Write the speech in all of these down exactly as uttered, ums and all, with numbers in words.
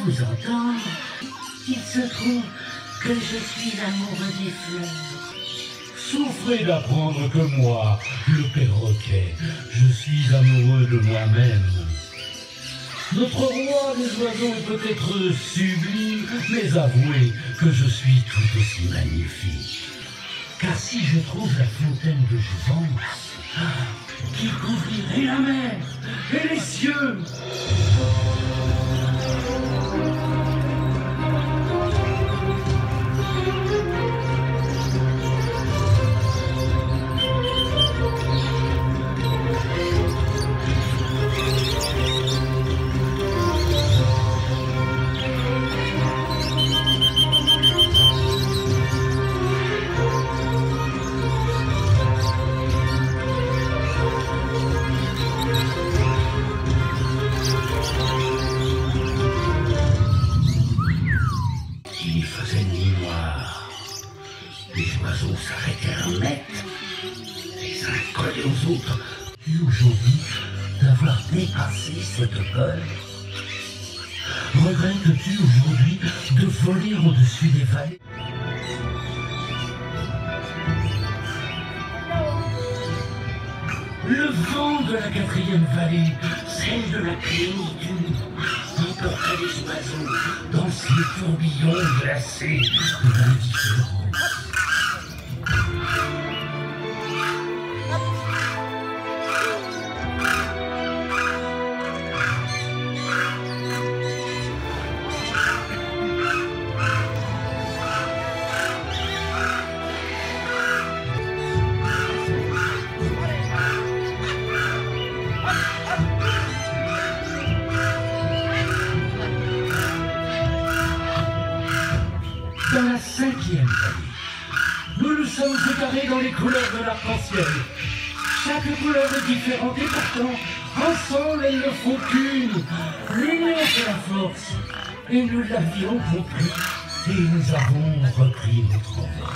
vous entendre, il se trouve que je suis amoureux des fleurs. Souffrez d'apprendre que moi, le perroquet, je suis amoureux de moi-même. Notre roi des oiseaux est peut-être sublime, mais avouez que je suis tout aussi magnifique. Car si je trouve la fontaine de jouvence, qui couvrirait la mer et les cieux, il faisait nuit noire. Les oiseaux s'arrêtèrent net, les uns collés aux autres. Et aujourd'hui, d'avoir dépassé cette peur, regrettes-tu aujourd'hui de voler au-dessus des vallées? Le vent de la quatrième vallée, celle de la plénitude, emportait les oiseaux dans ces tourbillons glacés de l'indifférence. Dans la cinquième vallée, nous nous sommes égarés dans les couleurs de l'arc-en-ciel. Chaque couleur est différente et pourtant, ensemble, elles ne font qu'une. L'union fait la force. Et nous l'avions compris. Et nous avons repris notre envol.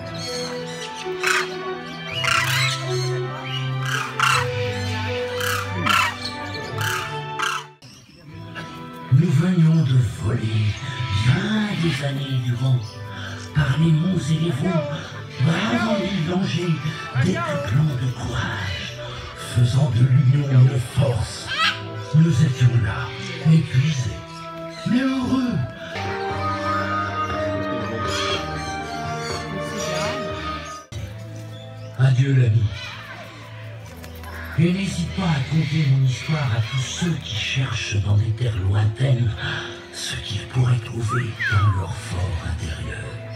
Nous venions de voler bien des années durant, par les monts et les vaux, bravant les dangers, décuplant de courage, faisant de l'union une force. Nous étions là, épuisés, mais heureux. Adieu l'ami. Et n'hésite pas à conter mon histoire à tous ceux qui cherchent dans des terres lointaines ce qu'ils pourraient trouver dans leur fort intérieur.